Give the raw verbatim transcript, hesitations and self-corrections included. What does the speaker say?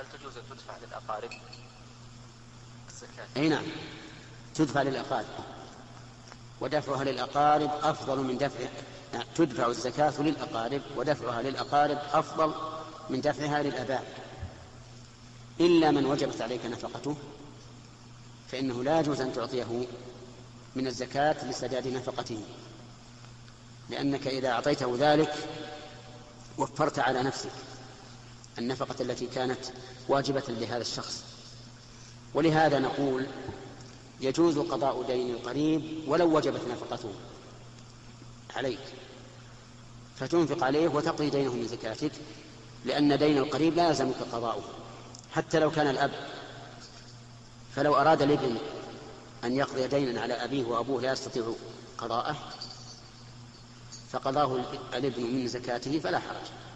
هل تجوز أن تدفع للأقارب الزكاة؟ أي نعم، تدفع للأقارب، ودفعها للأقارب أفضل من دفع، تدفع الزكاة للأقارب ودفعها للأقارب أفضل من دفعها للآباء، إلا من وجبت عليك نفقته فإنه لا يجوز أن تعطيه من الزكاة لسداد نفقته، لأنك إذا أعطيته ذلك وفرت على نفسك النفقة التي كانت واجبة لهذا الشخص. ولهذا نقول يجوز قضاء دين القريب ولو وجبت نفقته عليك، فتنفق عليه وتقضي دينه من زكاتك، لأن دين القريب لا يلزمك قضاؤه حتى لو كان الأب. فلو أراد الابن أن يقضي دينا على أبيه وأبوه لا يستطيع قضاءه فقضاه الابن من زكاته فلا حرج.